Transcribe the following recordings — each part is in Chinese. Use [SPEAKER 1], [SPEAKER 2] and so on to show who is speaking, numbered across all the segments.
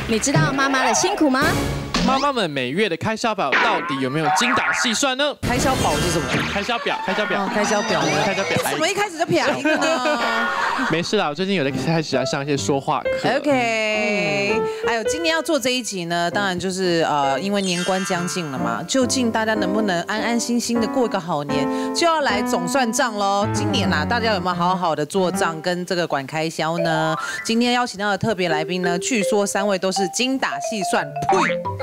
[SPEAKER 1] 你知道妈妈的辛苦吗？
[SPEAKER 2] 妈妈们每月的开销表到底有没有精打细算呢？
[SPEAKER 3] 开销宝是什么？
[SPEAKER 2] 开销表，开销表，
[SPEAKER 3] 开销表，
[SPEAKER 2] 开销表。
[SPEAKER 3] 怎么一开始就撇一个呢？
[SPEAKER 2] 没事啦，我最近有在开始在上一些说话课。
[SPEAKER 3] OK， 还有今年要做这一集呢，当然就是因为年关将近了嘛，究竟大家能不能安安心心的过一个好年，就要来总算账喽。今年啊，大家有没有好好的做账跟这个管开销呢？今天邀请到的特别来宾呢，据说3位都是精打细算，呸！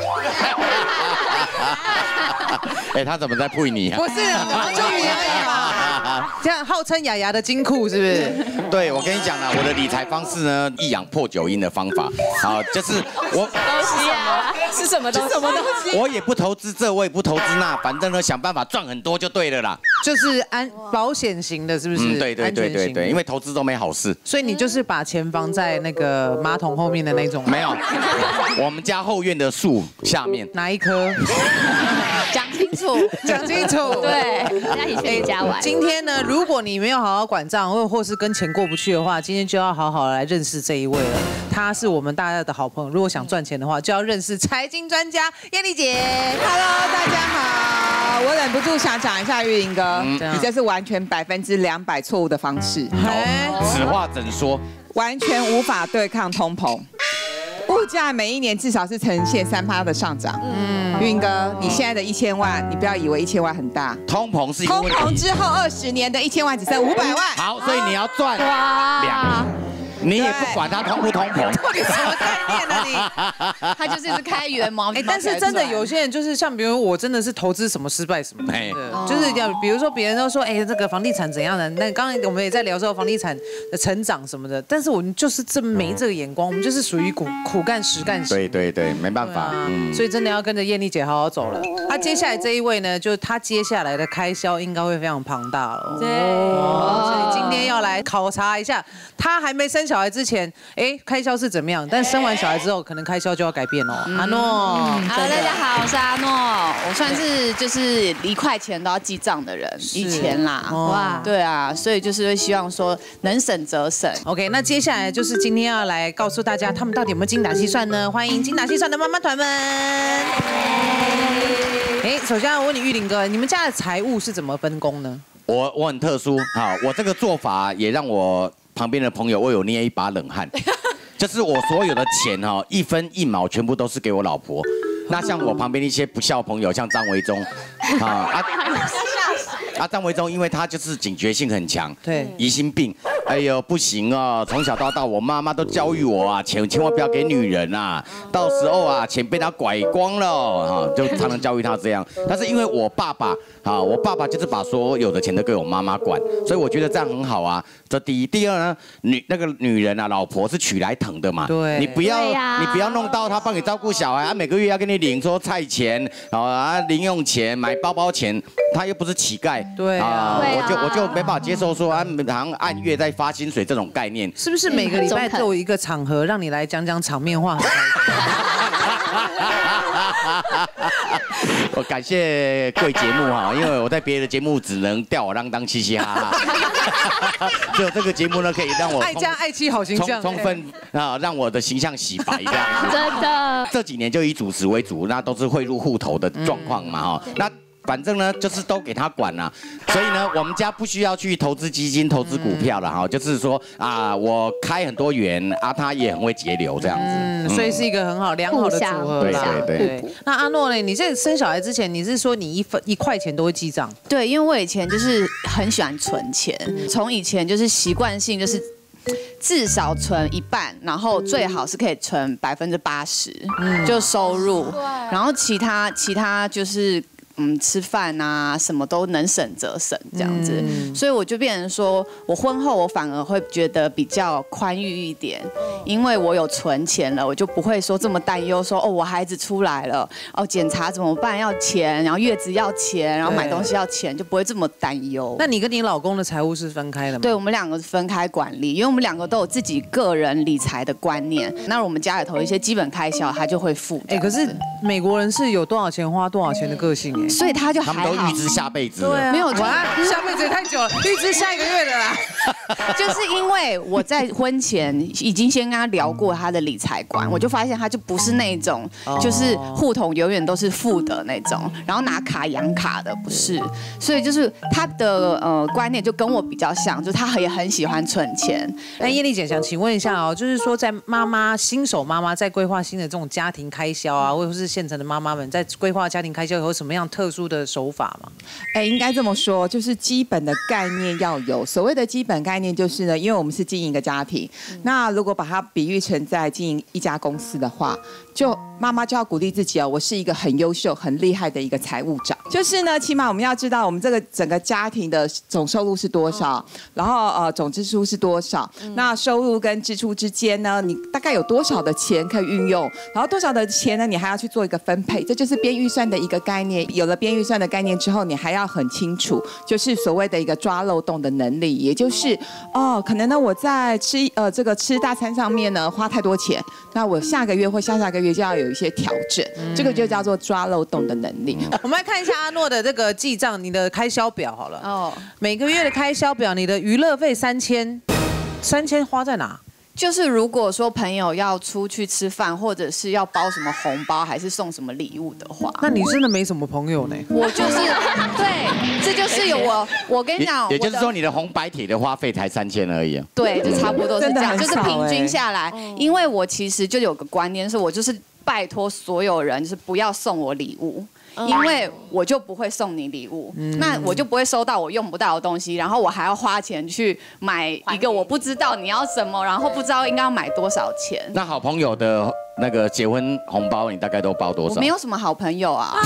[SPEAKER 4] 哎，他怎么在呸你啊？
[SPEAKER 3] 不是，就语言而已嘛。这样号称雅雅的金库是不是？
[SPEAKER 4] 对，我跟你讲啦，我的理财方式呢，抑扬破九音的方法，好，就是我
[SPEAKER 1] 东西啊，是什么东西？什么东西？
[SPEAKER 4] 我也不投资这，我也不投资那，反正呢想办法赚很多就对了啦。
[SPEAKER 3] 就是保险型的，是不是？
[SPEAKER 4] 对对对对对，因为投资都没好事。
[SPEAKER 3] 所以你就是把钱放在那个马桶后面的那种？
[SPEAKER 4] 没有，我们家后院的树下面。
[SPEAKER 3] 哪一棵？
[SPEAKER 1] 讲清楚，
[SPEAKER 3] 讲清楚。
[SPEAKER 1] 对，大家一起去你家玩。
[SPEAKER 3] 今天呢，如果你没有好好管账，或是跟钱过不去的话，今天就要好好来认识这一位了。他是我们大家的好朋友，如果想赚钱的话，就要认识财经专家燕丽姐。
[SPEAKER 5] Hello， 大家好，我忍不住想讲一下玉林哥，你这是完全200%错误的方式。
[SPEAKER 4] 此话怎说？
[SPEAKER 5] 完全无法对抗通膨。物价每一年至少是呈现3%的上涨。运哥，你现在的1000万，你不要以为1000万很大，
[SPEAKER 4] 通膨是一个
[SPEAKER 5] 通
[SPEAKER 4] 问题。
[SPEAKER 5] 膨之后20年的1000万只剩500万。
[SPEAKER 4] 好，所以你要赚2亿，你也不管它通不通膨。
[SPEAKER 3] 到底什么概念呢你？
[SPEAKER 1] 他就是开源毛。
[SPEAKER 3] 但是真的有些人就是像比如我真的是投资什么失败什么的，就是要比如说别人都说这个房地产怎样的，那刚刚我们也在聊说房地产的成长什么的，但是我们就是没这个眼光，我们就是属于苦干实干型。
[SPEAKER 4] 对对对，没办法，
[SPEAKER 3] 所以真的要跟着燕丽姐好好走了。接下来这一位呢，就是他接下来的开销应该会非常庞大了。
[SPEAKER 1] 对，
[SPEAKER 3] 所以今天要来考察一下，他还没生小孩之前，开销是怎么样？但生完小孩之后，可能开销就要改变哦。阿诺
[SPEAKER 6] ，Hello， 大家好，我是阿诺，我算是就是1块钱都要记账的人，以前啦，哇，对啊，所以就是会希望说能省则省。
[SPEAKER 3] OK， 那接下来就是今天要来告诉大家，他们到底有没有精打细算呢？欢迎精打细算的妈妈团们。首先要问你玉林哥，你们家的财务是怎么分工呢？
[SPEAKER 4] 我很特殊，好，我这个做法也让我旁边的朋友为我捏一把冷汗。就是我所有的钱1分1毛全部都是给我老婆。那像我旁边一些不孝朋友，像张维忠，张维忠，因为他就是警觉性很强，
[SPEAKER 3] 对，
[SPEAKER 4] 疑心病。哎呦，不行啊！从小到大，我妈妈都教育我啊，钱千万不要给女人啊，到时候啊，钱被她拐光了就常常教育她这样。但是因为我爸爸我爸爸就是把所有的钱都给我妈妈管，所以我觉得这样很好啊。这第一，第二呢，那个女人啊，老婆是娶来疼的嘛，对，你不要弄到她帮你照顾小孩，每个月要给你领说菜钱零用钱、买包包钱，她又不是乞丐，
[SPEAKER 3] 对啊，
[SPEAKER 4] 我就没办法接受说好像按月在发薪水这种概念，
[SPEAKER 3] 是不是每个礼拜都有一个场合让你来讲讲场面话？
[SPEAKER 4] 我感谢贵节目因为我在别的节目只能吊儿郎当、嘻嘻哈哈，只有这个节目呢可以让我
[SPEAKER 3] 爱家爱妻好形象，
[SPEAKER 4] 充分让我的形象洗白这样子。
[SPEAKER 1] 真的，
[SPEAKER 4] 这几年就以主持为主，那都是汇入户头的状况嘛那。反正呢，就是都给他管了，所以呢，我们家不需要去投资基金、投资股票了就是说我开很多元他也很会节流这样子，
[SPEAKER 3] 所以是一个很好良好的组合啦。
[SPEAKER 4] 对。
[SPEAKER 3] 那阿诺呢？你在生小孩之前，你是说你1块钱都会记账？
[SPEAKER 6] 对，因为我以前就是很喜欢存钱，从以前就是习惯性就是。至少存1半，然后最好是可以存80%，就收入，然后其他就是吃饭啊，什么都能省则省这样子，所以我就变成说，我婚后我反而会觉得比较宽裕一点，因为我有存钱了，我就不会说这么担忧，说我孩子出来了，检查怎么办要钱，然后月子要钱，然后买东西要钱，就不会这么担忧。
[SPEAKER 3] 那你跟你老公的财务是分开的吗？
[SPEAKER 6] 对，我们2个是分开管理，因为我们2个都有自己个人理财的观念，那我们家里头一些基本开销他就会付。
[SPEAKER 3] 可是美国人是有多少钱花多少钱的个性哎，
[SPEAKER 6] 所以他就
[SPEAKER 4] 他们
[SPEAKER 6] 还好
[SPEAKER 4] 都预。知下辈子。
[SPEAKER 3] 对啊，
[SPEAKER 6] 没有
[SPEAKER 3] 哇，下辈子也太久了，预知下一个月的啦。
[SPEAKER 6] 就是因为我在婚前已经先跟他聊过他的理财观，我就发现他就不是那种就是户头永远都是负的那种，然后拿卡养卡的不是，所以就是他的观念就跟我比较像，就是他也很喜欢存钱。
[SPEAKER 3] 那叶丽姐想请问一下哦，就是说在新手妈妈在规划新的这种家庭开销啊，或者是现成的妈妈们在规划家庭开销有什么样特殊的手法吗？
[SPEAKER 5] 应该这么说，就是基本的概念要有。所谓的基本概念就是呢，因为我们是经营一个家庭，那如果把它比喻成在经营一家公司的话，就妈妈就要鼓励自己哦，我是一个很优秀、很厉害的一个财务长。就是呢，起码我们要知道我们这个整个家庭的总收入是多少，然后总支出是多少。那收入跟支出之间呢，你大概有多少的钱可以运用，然后多少的钱呢，你还要去做一个分配，这就是编预算的一个概念。有了编预算的概念之后，你还要很清楚，就是所谓的一个抓漏洞的能力，也就是可能呢我在吃大餐上面呢花太多钱，那我下个月或下下个月就要有一些调整，这个就叫做抓漏洞的能力。
[SPEAKER 3] 我们来看一下阿诺的这个记账，你的开销表好了。哦，每个月的开销表，你的娱乐费3000花在哪？
[SPEAKER 6] 就是如果说朋友要出去吃饭，或者是要包什么红包，还是送什么礼物的话，
[SPEAKER 3] 那你真的没什么朋友呢。
[SPEAKER 6] 我就是对，这就是有我跟你讲，
[SPEAKER 4] 也就是说你的红白帖的花费才3000而已。
[SPEAKER 6] 对，就差不多是这样，就是平均下来。
[SPEAKER 3] 哦
[SPEAKER 6] 因为我其实就有个观念，是我就是拜托所有人，就是不要送我礼物。因为我就不会送你礼物，那我就不会收到我用不到的东西，然后我还要花钱去买一个我不知道你要什么，然后不知道应该要买多少钱。
[SPEAKER 4] 那好朋友的那个结婚红包，你大概都包多少？
[SPEAKER 6] 我没有什么好朋友啊，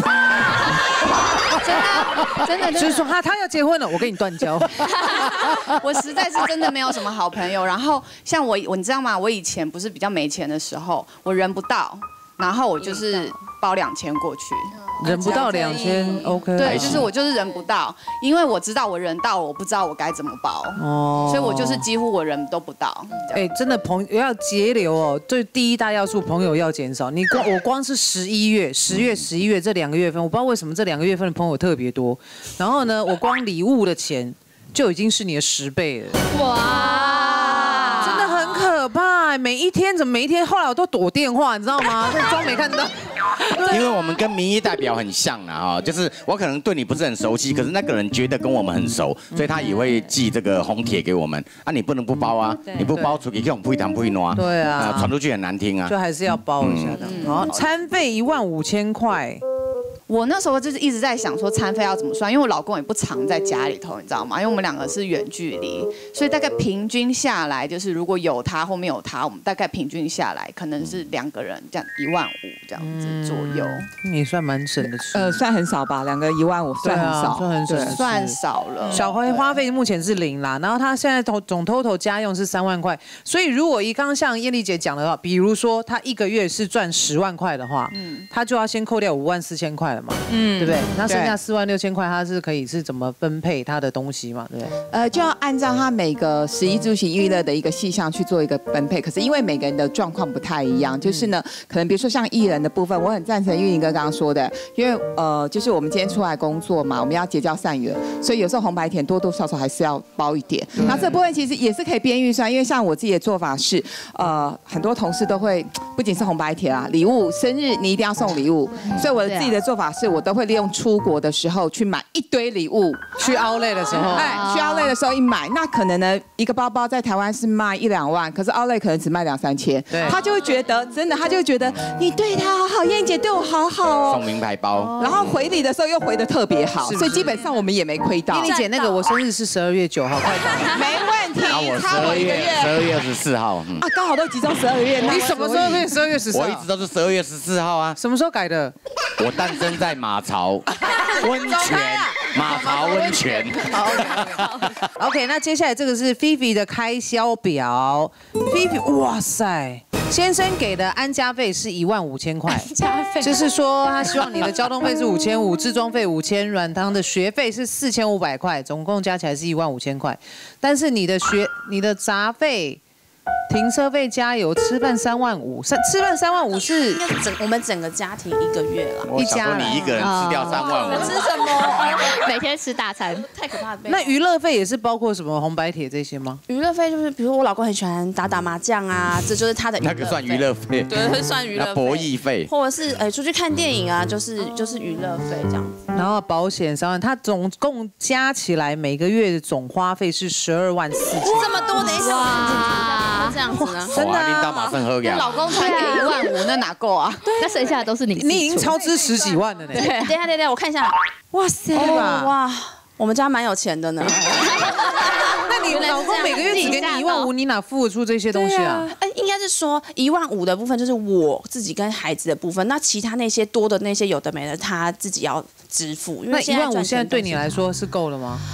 [SPEAKER 6] 真的，
[SPEAKER 3] 就是说他要结婚了，我跟你断交。
[SPEAKER 6] 我实在是真的没有什么好朋友。然后像我你知道吗？我以前不是比较没钱的时候，我人不到，然后我就是包2000过去。
[SPEAKER 3] 人不到2000 ，OK。
[SPEAKER 6] 对，就是我就是人不到，因为我知道我人到了，我不知道我该怎么包，所以我就是几乎我人都不到。
[SPEAKER 3] 真的朋友要节流哦，最第一大要素，朋友要减少。我光是10月、11月这2个月份，我不知道为什么这2个月份的朋友特别多。然后呢，我光礼物的钱就已经是你的10倍了。哇，真的很可怕，每一天后来我都躲电话，你知道吗？装没看到。
[SPEAKER 4] 因为我们跟民意代表很像啊，就是我可能对你不是很熟悉，可是那个人觉得跟我们很熟，所以他也会寄这个红帖给我们啊。你不能不包啊，你不包出去这种不会谈不会挪啊，
[SPEAKER 3] 对啊，
[SPEAKER 4] 传出去很难听啊，
[SPEAKER 3] 就还是要包一下的。好，餐费15000块。
[SPEAKER 6] 我那时候就是一直在想说餐费要怎么算，因为我老公也不常在家里头，你知道吗？因为我们2个是远距离，所以大概平均下来，就是如果有他或没有他，我们大概平均下来可能是2个人这样15000这样子左右。
[SPEAKER 3] 你算蛮省的，
[SPEAKER 5] 算很少吧，2个15000算很少，
[SPEAKER 3] 算很省，
[SPEAKER 6] 算少了。
[SPEAKER 3] 小孩花费目前是0啦，然后他现在总 total 家用是3万块，所以如果刚刚像叶丽姐讲的话，比如说他1个月是赚10万块的话，他就要先扣掉54000块了嘛，对不对？那剩下46000块，他是可以是怎么分配他的东西嘛，对不对？
[SPEAKER 5] 就要按照他每个食衣住行娱乐的一个细项去做一个分配。可是因为每个人的状况不太一样，就是呢，可能比如说像艺人的部分，我很赞成玉莹哥刚刚说的，因为就是我们今天出来工作嘛，我们要结交善缘，所以有时候红白帖多多少少还是要包一点。那这部分其实也是可以编预算，因为像我自己的做法是，很多同事都会不仅是红白帖啦，礼物生日你一定要送礼物，所以我的自己的做法是我都会利用出国的时候去买一堆礼物，
[SPEAKER 3] 去outlet的时候，
[SPEAKER 5] 去outlet的时候一买，那可能呢一个包包在台湾是卖1-2万，可是outlet可能只卖2-3千，他就会觉得真的，他就会觉得你对他好好，燕姐对我好好哦，
[SPEAKER 4] 送名牌包，
[SPEAKER 5] 然后回礼的时候又回得特别好，所以基本上我们也没亏到。
[SPEAKER 3] 燕姐那个我生日是12月9号，快到，
[SPEAKER 5] 没问题，
[SPEAKER 4] 我
[SPEAKER 5] 差我1个月
[SPEAKER 4] 12月24号，
[SPEAKER 5] 啊，刚好都集中12月，
[SPEAKER 3] 你什么时候变12月14号？
[SPEAKER 4] 我一直都是12月14号啊，
[SPEAKER 3] 什么时候改的？
[SPEAKER 4] 我诞生在马槽温泉，马槽温泉。
[SPEAKER 3] OK， 那接下来这个是菲菲的开销表。菲菲，哇塞，先生给的安家费是15000块，
[SPEAKER 1] 加费
[SPEAKER 3] 就是说他希望你的交通费是5500，置装费5000，软糖的学费是4500块，总共加起来是15000块。但是你的杂费停车费、加油、吃饭3万5，吃饭3万5是
[SPEAKER 7] 应该是我们整个家庭1个月啦。
[SPEAKER 4] 我想说你一个人吃掉3万5，
[SPEAKER 7] 吃什么？
[SPEAKER 1] 每天吃大餐，
[SPEAKER 7] 太可怕了。
[SPEAKER 3] 那娱乐费也是包括什么红白帖这些吗？
[SPEAKER 7] 娱乐费就是，比如说我老公很喜欢打麻将啊，这就是他的
[SPEAKER 4] 那个算娱乐费，
[SPEAKER 7] 对，会算娱乐费。
[SPEAKER 4] 那博弈费，
[SPEAKER 7] 或者是出去看电影啊，就是娱乐费这样子。
[SPEAKER 3] 然后保险3万，他总共加起来每个月的总花费是12万4千。
[SPEAKER 7] 这么多，等一下哇，这样子呢？
[SPEAKER 3] 真的啊
[SPEAKER 4] 领导马上喝呀。
[SPEAKER 6] 老公才给1万5，那哪够啊？
[SPEAKER 1] 那剩下的都是你。
[SPEAKER 3] 你已经超支10几万了呢。
[SPEAKER 7] 等一下，我看一下。
[SPEAKER 3] 哇塞，对吧？
[SPEAKER 7] 哇，我们家蛮有钱的呢。
[SPEAKER 3] 那你老公每个月只给你1万5，你哪付得出这些东西啊？
[SPEAKER 7] 应该是说1万5的部分就是我自己跟孩子的部分，那其他那些多的那些有的没的，他自己要支付。
[SPEAKER 3] 那1万5现在对你来说是够了吗？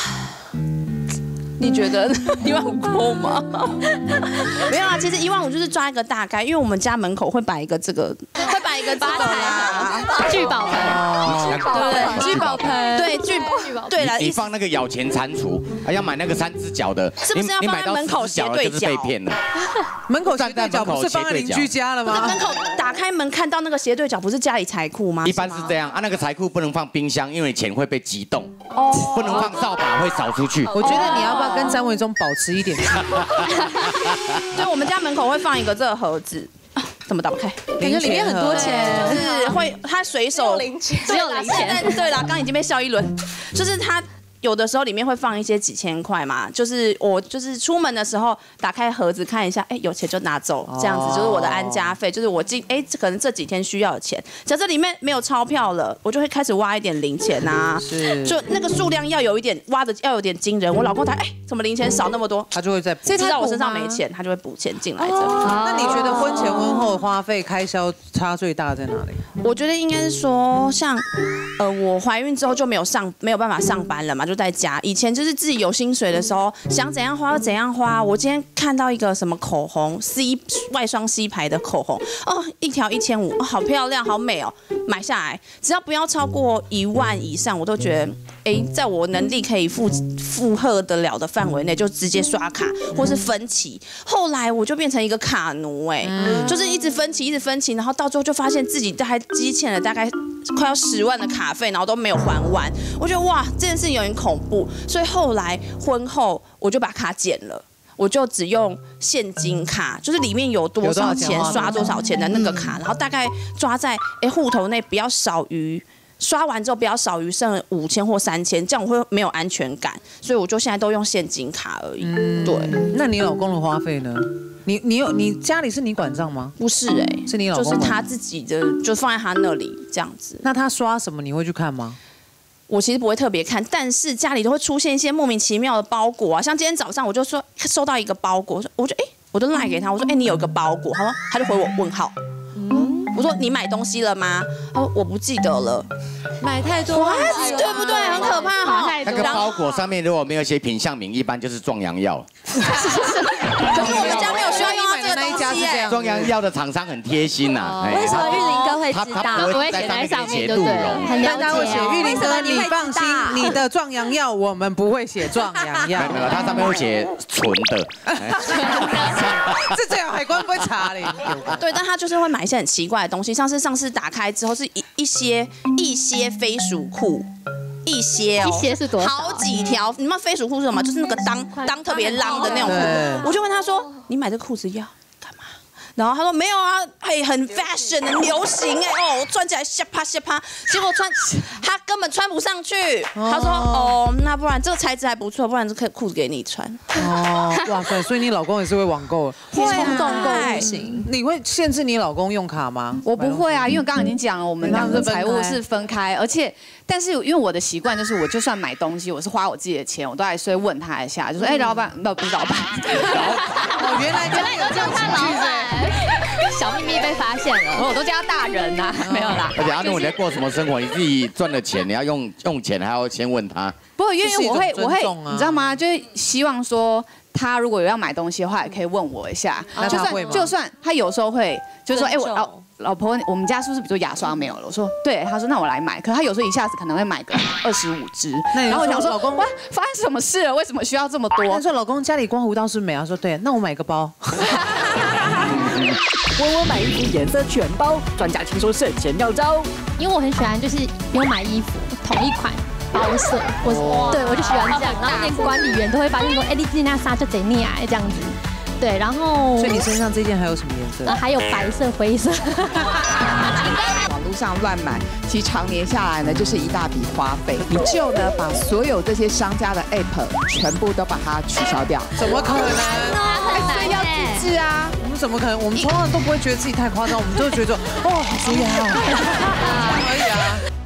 [SPEAKER 7] 你觉得1万5够吗？没有啊，其实1万5就是抓一个大概，因为我们家门口会摆一个这个，会摆一个吧台
[SPEAKER 1] 聚宝盆，
[SPEAKER 7] 对，聚宝盆，对，聚宝，对了，
[SPEAKER 4] 你放那个咬钱蟾蜍，还要买那个3只脚的，
[SPEAKER 7] 是不是要放在门口斜对角？
[SPEAKER 4] 就是被骗了。
[SPEAKER 3] 门口斜对角不是放在邻居家了吗？
[SPEAKER 7] 门口打开门看到那个斜对角，不是家里财库吗？
[SPEAKER 4] 一般是这样啊，那个财库不能放冰箱，因为钱会被激动。不能放扫把会扫出去。
[SPEAKER 3] 我觉得你要不要跟张维忠保持一点距离？
[SPEAKER 7] 对，我们家门口会放一个这个盒子。怎么打不开？
[SPEAKER 3] 感觉里面很多钱，
[SPEAKER 7] 就是会他随手
[SPEAKER 1] 只有零钱。
[SPEAKER 7] 对啦，刚已经被笑一轮，就是他。有的时候里面会放一些几千块嘛，就是我就是出门的时候打开盒子看一下，有钱就拿走，这样子就是我的安家费，就是我可能这几天需要的钱。假设里面没有钞票了，我就会开始挖一点零钱啊，就那个数量要有一点挖的要有点惊人。我老公他怎么零钱少那么多，
[SPEAKER 3] 他就会在
[SPEAKER 7] 知道我身上没钱，他就会补钱进来这里。
[SPEAKER 3] 那你觉得婚前婚后花费开销差最大在哪里？
[SPEAKER 7] 我觉得应该是说，像我怀孕之后就没有办法上班了嘛，就在家。以前就是自己有薪水的时候，想怎样花就怎样花。我今天看到一个什么口红外双 C 牌的口红，一条1500，好漂亮，好美哦，买下来，只要不要超过1万以上，我都觉得，在我能力可以负荷得了的范围内，就直接刷卡或是分期。后来我就变成一个卡奴，就是一直分期，然后到最后就发现自己还积欠了大概快要10万的卡费，然后都没有还完。我觉得哇，这件事情有点恐怖，所以后来婚后我就把卡减了。我就只用现金卡，就是里面有多少钱刷多少钱的那个卡，然后大概抓在户头内不要少于，刷完之后不要少于剩5000或3000，这样我会没有安全感，所以我就现在都用现金卡而已。对，
[SPEAKER 3] 那你老公的花费呢？你家里是你管账吗？
[SPEAKER 7] 不是
[SPEAKER 3] 是你老公，
[SPEAKER 7] 就是他自己的，就放在他那里这样子。
[SPEAKER 3] 那他刷什么你会去看吗？
[SPEAKER 7] 我其实不会特别看，但是家里都会出现一些莫名其妙的包裹啊，像今天早上我就说收到一个包裹，我就我就赖给他，我说你有一个包裹，他就回我问号。我说你买东西了吗？他说我不记得了。
[SPEAKER 1] 买太多，
[SPEAKER 7] 对不对？很可怕哈。
[SPEAKER 4] 那个包裹上面如果没有写品相名，一般就是壮阳药。
[SPEAKER 7] 可是我们家没有需要用到这个东西耶。
[SPEAKER 4] 壮阳药的厂商很贴心呐。
[SPEAKER 1] 为什么玉林哥会知道？
[SPEAKER 4] 他
[SPEAKER 1] 不会写在上面，对不对？很了
[SPEAKER 3] 解。写玉林哥，你放心，你的壮阳药我们不会写壮阳药。
[SPEAKER 4] 没有，它上面会写纯的。
[SPEAKER 3] 这最好海关不会查嘞。
[SPEAKER 7] 对，但他就是会买一些很奇怪的东西，像是上次打开之后是一些飞鼠裤。一些
[SPEAKER 1] 是多少？
[SPEAKER 7] 好几条。你们飞鼠裤是什么？就是那个裆特别浪的那种裤。我就问他说：“你买这裤子要干嘛？”然后他说：“没有啊，很 fashion 很流行我穿起来吓啪吓啪。”结果他根本穿不上去。他说：“那不然这个材质还不错，不然这裤子给你穿。”
[SPEAKER 3] 哇塞！所以你老公也是会网购，
[SPEAKER 7] 冲
[SPEAKER 1] 动购物型。
[SPEAKER 3] 你会限制你老公用卡吗？
[SPEAKER 6] 我不会啊，因为刚刚已经讲了，我们两个财务是分开，而且。但是因为我的习惯就是，我就算买东西，我是花我自己的钱，我都还是会问他一下，就说老板，不是老板，
[SPEAKER 3] 原来
[SPEAKER 1] 都叫他老板，小秘密被发现了，
[SPEAKER 6] 我都叫他大人呐，没有啦。
[SPEAKER 4] 而且阿怒，你在过什么生活？你自己赚的钱，你要用钱，还要先问他。
[SPEAKER 6] 不，因为我会，你知道吗？就是希望说。他如果有要买东西的话，也可以问我一下。就算他有时候会，就是说， 老婆，我们家是不是比如说牙刷没有了？我说对，他说那我来买。可是他有时候一下子可能会买个25支，
[SPEAKER 3] 然
[SPEAKER 6] 后我想说
[SPEAKER 3] 老公
[SPEAKER 6] 哇，发生什么事了？为什么需要这么多？
[SPEAKER 3] 他说老公家里刮胡刀是没有，他说对，那我买个包。
[SPEAKER 8] 温温买衣服颜色全包，专家听说省钱妙招。
[SPEAKER 1] 因为我很喜欢，就是不用买衣服，同一款包色，我就喜欢这样。然后连管理员都会发现说，哎，你今天那纱就贼腻啊，这样子。对，然后
[SPEAKER 3] 所以你身上这件还有什么颜色？
[SPEAKER 1] 还有白色、灰色。
[SPEAKER 5] 网络上乱买，其实常年下来呢，就是一大笔花费。你就呢把所有这些商家的 app 全部都把它取消掉，
[SPEAKER 3] 怎么可能？
[SPEAKER 5] 所以要自制啊！
[SPEAKER 3] 我们怎么可能？我们从来都不会觉得自己太夸张，我们都会觉得哦，好舒压哦，而已啊。